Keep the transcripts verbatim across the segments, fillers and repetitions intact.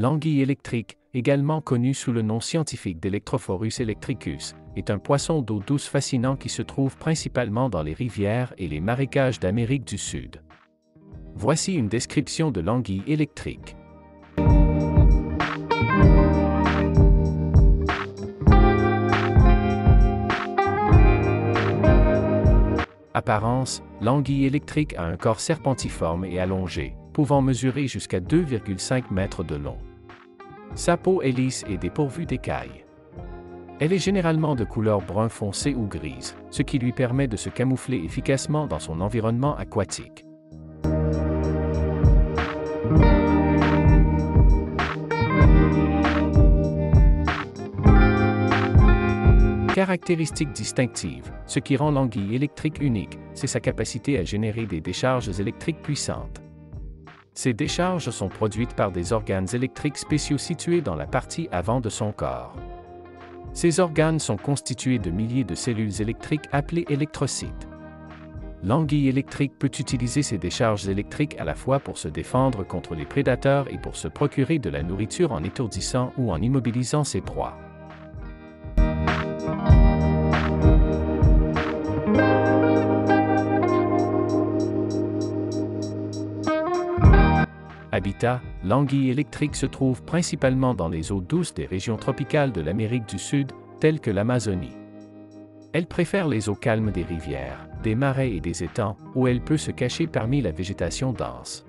L'anguille électrique, également connue sous le nom scientifique d'Electrophorus electricus, est un poisson d'eau douce fascinant qui se trouve principalement dans les rivières et les marécages d'Amérique du Sud. Voici une description de l'anguille électrique. Apparence, l'anguille électrique a un corps serpentiforme et allongé, pouvant mesurer jusqu'à deux virgule cinq mètres de long. Sa peau est lisse et dépourvue d'écailles. Elle est généralement de couleur brun foncé ou grise, ce qui lui permet de se camoufler efficacement dans son environnement aquatique. Caractéristique distinctive, ce qui rend l'anguille électrique unique, c'est sa capacité à générer des décharges électriques puissantes. Ces décharges sont produites par des organes électriques spéciaux situés dans la partie avant de son corps. Ces organes sont constitués de milliers de cellules électriques appelées électrocytes. L'anguille électrique peut utiliser ces décharges électriques à la fois pour se défendre contre les prédateurs et pour se procurer de la nourriture en étourdissant ou en immobilisant ses proies. Habitat, l'anguille électrique se trouve principalement dans les eaux douces des régions tropicales de l'Amérique du Sud, telles que l'Amazonie. Elle préfère les eaux calmes des rivières, des marais et des étangs, où elle peut se cacher parmi la végétation dense.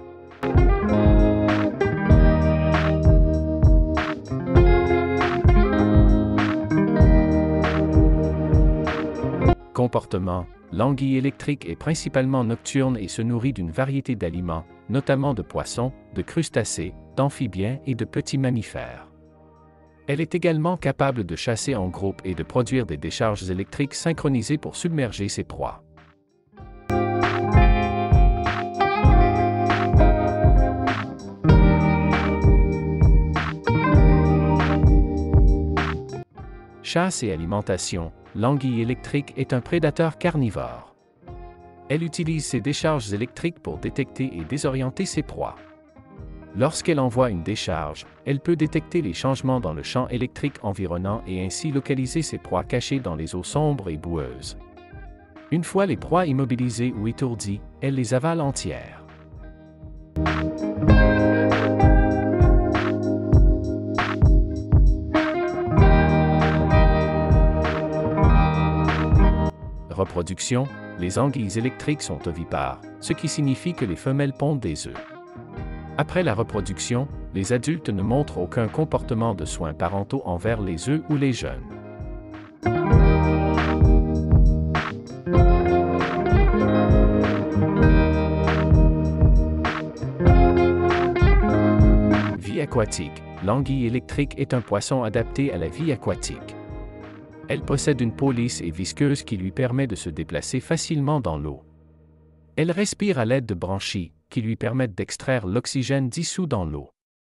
Comportement, l'anguille électrique est principalement nocturne et se nourrit d'une variété d'aliments, notamment de poissons, de crustacés, d'amphibiens et de petits mammifères. Elle est également capable de chasser en groupe et de produire des décharges électriques synchronisées pour submerger ses proies. Chasse et alimentation, l'anguille électrique est un prédateur carnivore. Elle utilise ses décharges électriques pour détecter et désorienter ses proies. Lorsqu'elle envoie une décharge, elle peut détecter les changements dans le champ électrique environnant et ainsi localiser ses proies cachées dans les eaux sombres et boueuses. Une fois les proies immobilisées ou étourdies, elle les avale entières. Reproduction, les anguilles électriques sont ovipares, ce qui signifie que les femelles pondent des œufs. Après la reproduction, les adultes ne montrent aucun comportement de soins parentaux envers les œufs ou les jeunes. Vie aquatique, l'anguille électrique est un poisson adapté à la vie aquatique. Elle possède une peau lisse et visqueuse qui lui permet de se déplacer facilement dans l'eau. Elle respire à l'aide de branchies, qui lui permettent d'extraire l'oxygène dissous dans l'eau.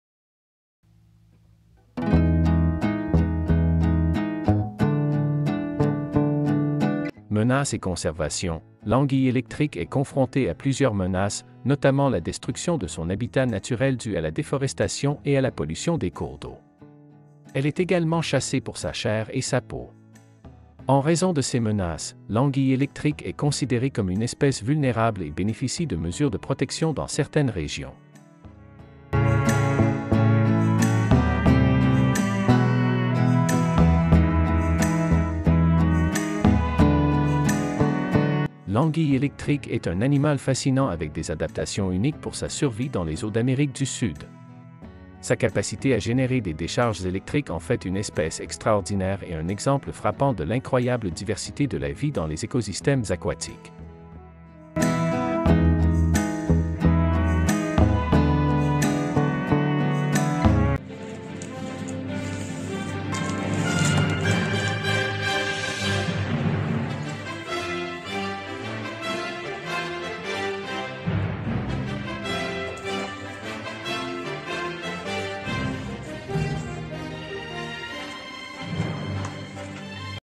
Menaces et conservation. L'anguille électrique est confrontée à plusieurs menaces, notamment la destruction de son habitat naturel due à la déforestation et à la pollution des cours d'eau. Elle est également chassée pour sa chair et sa peau. En raison de ces menaces, l'anguille électrique est considérée comme une espèce vulnérable et bénéficie de mesures de protection dans certaines régions. L'anguille électrique est un animal fascinant avec des adaptations uniques pour sa survie dans les eaux d'Amérique du Sud. Sa capacité à générer des décharges électriques en fait une espèce extraordinaire et un exemple frappant de l'incroyable diversité de la vie dans les écosystèmes aquatiques.